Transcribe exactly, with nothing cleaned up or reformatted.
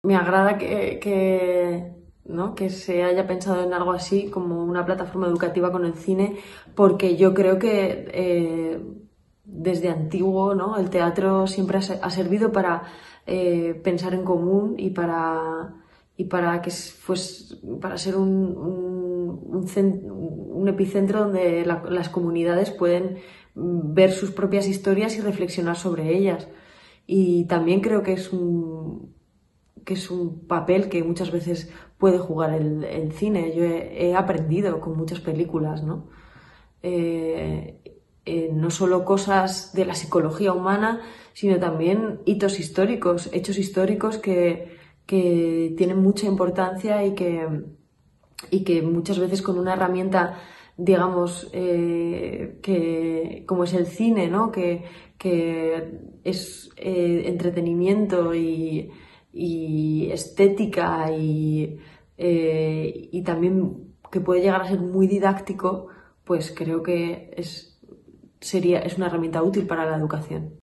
me agrada que, que, ¿no? que se haya pensado en algo así como una plataforma educativa con el cine, porque yo creo que eh, desde antiguo, ¿no? El teatro siempre ha, ha servido para eh, pensar en común y para, y para, que, pues, para ser un, un, un, cent, un epicentro donde la, las comunidades pueden ver sus propias historias y reflexionar sobre ellas. Y también creo que es un, que es un papel que muchas veces puede jugar el, el cine. Yo he, he aprendido con muchas películas, ¿no? Eh, eh, no solo cosas de la psicología humana, sino también hitos históricos, hechos históricos que, que tienen mucha importancia y que, y que muchas veces con una herramienta, digamos, eh, que, como es el cine, ¿no? que, que es eh, entretenimiento y, y estética y, eh, y también que puede llegar a ser muy didáctico, pues creo que es, sería, es una herramienta útil para la educación.